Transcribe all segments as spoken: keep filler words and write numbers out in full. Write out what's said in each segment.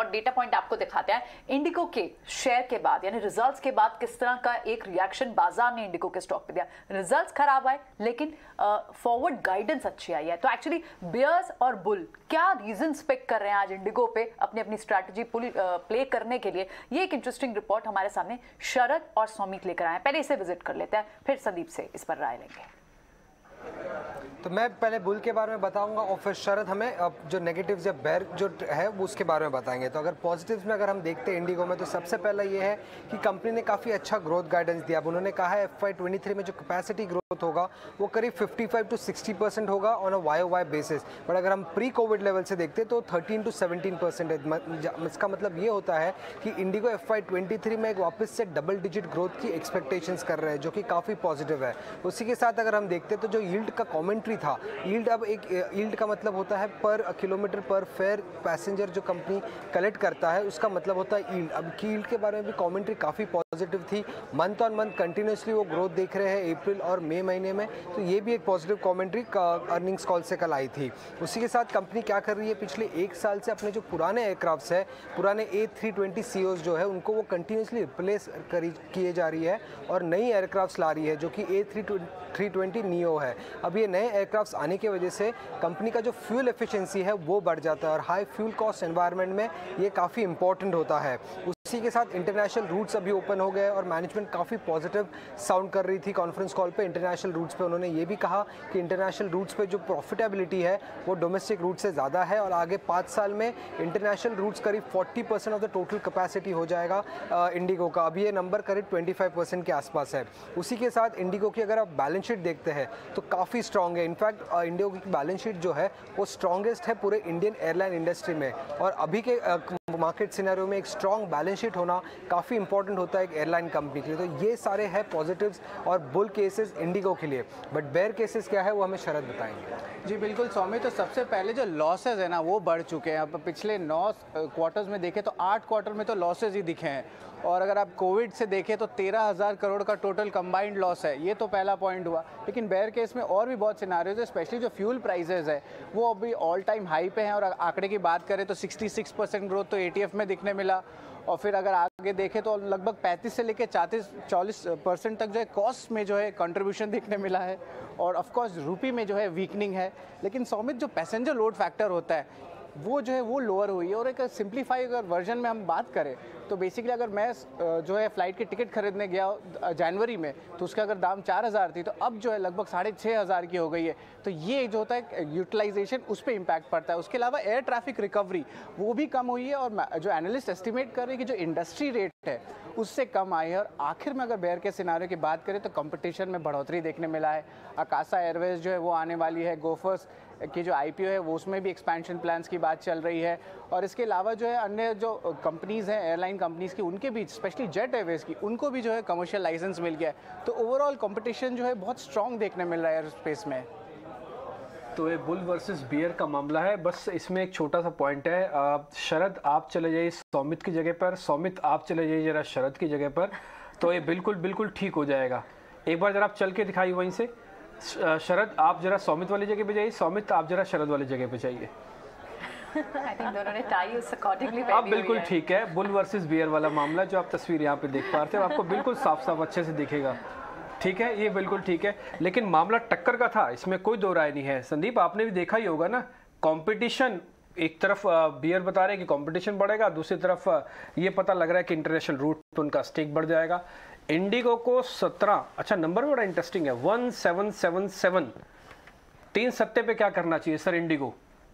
और data point आपको दिखाते हैं इंडिगो के शेयर के बाद, यानी रिजल्ट्स के बाद किस तरह का एक रिएक्शन बाजार ने इंडिगो के स्टॉक पे दिया। रिजल्ट्स खराब आए लेकिन फॉरवर्ड गाइडेंस अच्छी आई है। तो एक्चुअली बियर्स और बुल क्या रीजंस पिक कर रहे हैं आज इंडिगो पे अपनी अपनी स्ट्रैटेजी प्ले करने के लिए, ये एक इंटरेस्टिंग रिपोर्ट हमारे सामने शरद और सौमित लेकर आए। पहले इसे विजिट कर लेते हैं, फिर संदीप से इस पर राय लेंगे। तो मैं पहले बुल के बारे में बताऊंगा और फिर शरद हमें अब जो नेगेटिव्स या बेयर जो है वो उसके बारे में बताएंगे। तो अगर पॉजिटिव्स में अगर हम देखते हैं इंडिगो में, तो सबसे पहला ये है कि कंपनी ने काफ़ी अच्छा ग्रोथ गाइडेंस दिया। अब उन्होंने कहा है एफ वाई ट्वेंटी थ्री में जो कैपेसिटी ग्रोथ होगा वो करीब fifty five to sixty percent होगा on a Y O Y basis. But अगर हम प्री कोविड लेवल से देखते तो थर्टीन टू सेवनटीन परसेंट है। इसका मतलब ये होता है कि IndiGo F Y twenty three में एक वापस से डबल डिजिट ग्रोथ की एक्सपेक्टेशंस कर रहे हैं, जो कि काफ़ी पॉजिटिव है। उसी के साथ अगर हम देखते तो जो यील्ड का कॉमेंट्री था, यील्ड अब एक यील्ड का मतलब होता है पर किलोमीटर पर फेयर पैसेंजर जो कंपनी कलेक्ट करता है उसका मतलब होता है यील्ड। अब की यील्ड के बारे में भी कमेंट्री काफ़ी पॉजिटिव थी। मंथ ऑन मंथ कंटिन्यूसली वो ग्रोथ देख रहे हैं अप्रैल और मई महीने में, तो ये भी एक पॉजिटिव कमेंट्री अर्निंग्स कॉल से कल आई थी। उसी के साथ कंपनी क्या कर रही है, पिछले एक साल से अपने जो पुराने एयरक्राफ्ट्स है, पुराने ए थ्री ट्वेंटी सी ओज जो है उनको वो कंटिन्यूसली रिप्लेस करी किए जा रही है और नई एयरक्राफ्ट्स ला रही है जो कि A three three twenty neo है। अब ये नए एयरक्राफ्ट्स आने की वजह से कंपनी का जो फ्यूल एफिशिएंसी है वो बढ़ जाता है और हाई फ्यूल कॉस्ट एनवायरनमेंट में ये काफ़ी इंपॉर्टेंट होता है। उसी के साथ इंटरनेशनल रूट्स अभी ओपन हो गए और मैनेजमेंट काफ़ी पॉजिटिव साउंड कर रही थी कॉन्फ्रेंस कॉल पे इंटरनेशनल रूट्स पे। उन्होंने ये भी कहा कि इंटरनेशनल रूट्स पे जो प्रॉफिटेबिलिटी है वो डोमेस्टिक रूट से ज़्यादा है और आगे पाँच साल में इंटरनेशनल रूट्स करीब forty percent of the total capacity हो जाएगा इंडिगो का। अभी ये नंबर करीब ट्वेंटी फाइव परसेंट के आसपास है। उसी के साथ इंडिगो की अगर आप बैलेंस शीट देखते हैं तो काफ़ी स्ट्रॉन्ग है। इनफैक्ट इंडिगो की बैलेंस शीट जो है वो स्ट्रॉन्गेस्ट है पूरे इंडियन एयरलाइन इंडस्ट्री में और अभी के मार्केट सिनेरियो में एक स्ट्रॉन्ग बैलेंस शीट होना काफ़ी इंपॉर्टेंट होता है एक एयरलाइन कंपनी के लिए। तो ये सारे हैं पॉजिटिव्स और बुल केसेस इंडिगो के लिए। बट बेयर केसेस क्या है वो हमें शरद बताएंगे। जी बिल्कुल सौम्य, तो सबसे पहले जो लॉसेज है ना वो बढ़ चुके हैं। अब पिछले नौ क्वार्टर्स में देखें तो आठ क्वार्टर में तो लॉसेज ही दिखे हैं और अगर आप कोविड से देखें तो तेरह हज़ार करोड़ का टोटल कंबाइंड लॉस है। ये तो पहला पॉइंट हुआ। लेकिन बेयर केस में और भी बहुत सिनारियोज है, स्पेशली जो फ्यूल प्राइसेस है वो अभी ऑल टाइम हाई पे हैं और आंकड़े की बात करें तो सिक्सटी सिक्स परसेंट ग्रोथ तो ए टी एफ में दिखने मिला और फिर अगर आगे देखें तो लगभग पैंतीस से लेकर चालीस चालीस परसेंट तक जो है कॉस्ट में जो है कंट्रीब्यूशन दिखने मिला है और ऑफ कोर्स रूपी में जो है वीकनिंग है। लेकिन सौमित जो पैसेंजर लोड फैक्टर होता है वो जो है वो लोअर हुई है और एक सिंप्लीफाई अगर वर्जन में हम बात करें तो बेसिकली अगर मैं जो है फ़्लाइट की टिकट खरीदने गया जनवरी में तो उसका अगर दाम चार हज़ार थी तो अब जो है लगभग साढ़े छः हज़ार की हो गई है। तो ये जो होता है यूटिलाइजेशन उस पर इम्पैक्ट पड़ता है। उसके अलावा एयर ट्रैफिक रिकवरी वो भी कम हुई है और जो एनालिस्ट एस्टिमेट कर रहे हैं कि जो इंडस्ट्री रेट है उससे कम आई है। और आखिर में अगर बेयर के सिनारियो की बात करें तो कंपटीशन में बढ़ोतरी देखने मिला है। अकासा एयरवेज जो है वो आने वाली है, गोफर्स की जो आई पी ओ है वो उसमें भी एक्सपेंशन प्लान्स की बात चल रही है और इसके अलावा जो है अन्य जो कंपनीज़ हैं एयरलाइन कंपनीज़ की उनके बीच स्पेशली जेट एयरवेज की उनको भी जो है कमर्शियल लाइसेंस मिल गया है। तो ओवरऑल कंपटीशन जो है बहुत स्ट्रॉन्ग देखने मिल रहा है एयर स्पेस में। तो ये बुल वर्सेस बियर का मामला है। बस इसमें एक छोटा सा पॉइंट है, आ, शरद आप चले जाइए सौमित की जगह पर, सौमित आप चले जाइए जरा शरद की जगह पर, तो ये बिल्कुल बिल्कुल ठीक हो जाएगा। एक बार जरा आप चल के दिखाइए वहीं से। शरद आप जरा सौमित वाली जगह पे जाइए, सौमित आप जरा शरद वाली जगह पे जाइए। अब बिल्कुल ठीक है। बुल वर्सेस बियर वाला मामला जो आप तस्वीर यहाँ पे देख पा रहे थे आपको बिल्कुल साफ साफ अच्छे से दिखेगा। ठीक है, ये बिल्कुल ठीक है। लेकिन मामला टक्कर का था, इसमें कोई दो राय नहीं है। संदीप आपने भी देखा ही होगा ना, कंपटीशन एक तरफ बियर बता रहे हैं कि कंपटीशन बढ़ेगा, दूसरी तरफ ये पता लग रहा है कि इंटरनेशनल रूट पे उनका स्टेक बढ़ जाएगा। इंडिगो को सत्रह, अच्छा नंबर बड़ा इंटरेस्टिंग है, वन सेवन सेवन सेवन, तीन सत्ते पे क्या करना चाहिए सर इंडिगो?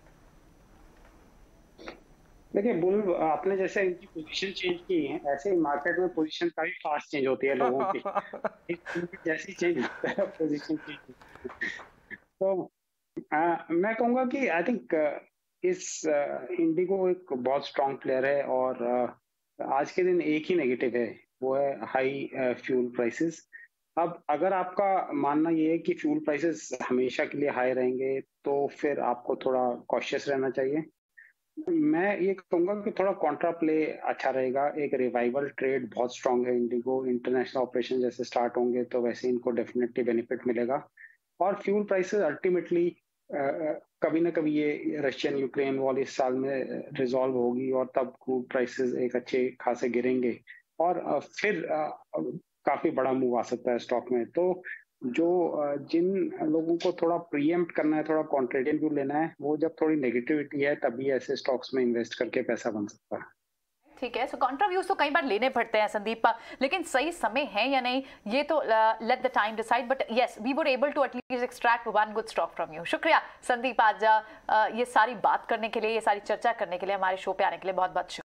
देखिए बुल, आपने जैसे इनकी पोजीशन चेंज की है ऐसे ही मार्केट में पोजीशन काफी फास्ट चेंज होती है लोगों की जैसी चेंज होता है पोजीशन चेंज। तो आ, मैं कहूँगा कि आई थिंक इस इंडिगो एक बहुत स्ट्रांग प्लेयर है और आ, आज के दिन एक ही नेगेटिव है, वो है हाई फ्यूल प्राइसेस। अब अगर आपका मानना ये है कि फ्यूल प्राइसेस हमेशा के लिए हाई रहेंगे तो फिर आपको थोड़ा कॉशियस रहना चाहिए। मैं ये कहूंगा कि थोड़ा कॉन्ट्रा प्ले अच्छा रहेगा। एक रिवाइवल ट्रेड बहुत स्ट्रांग है इंडिगो, इंटरनेशनल ऑपरेशन जैसे स्टार्ट होंगे तो वैसे इनको डेफिनेटली बेनिफिट मिलेगा और फ्यूल प्राइसेस अल्टीमेटली कभी ना कभी ये रशियन यूक्रेन वॉर इस साल में रिजॉल्व होगी और तब क्रूड प्राइसेस एक अच्छे खासे गिरेंगे और फिर काफी बड़ा मूव आ सकता है स्टॉक में। तो जो जिन लोगों को थोड़ा प्रीएम्प्ट करना है, थोड़ा कॉन्ट्रेरियन व्यू लेना है, वो जब थोड़ी नेगेटिविटी है तभी ऐसे स्टॉक्स में इन्वेस्ट करके पैसा बन सकता है। ठीक है, सो कॉन्ट्रा व्यूज तो कई बार लेने पड़ते हैं संदीप, लेकिन सही समय है या नहीं ये तो let the time decide, but yes we were able to at least extract one good stock from you. शुक्रिया संदीप, आज uh, ये सारी बात करने के लिए, ये सारी चर्चा करने के लिए, हमारे शो पे आने के लिए बहुत बहुत शुक्रिया।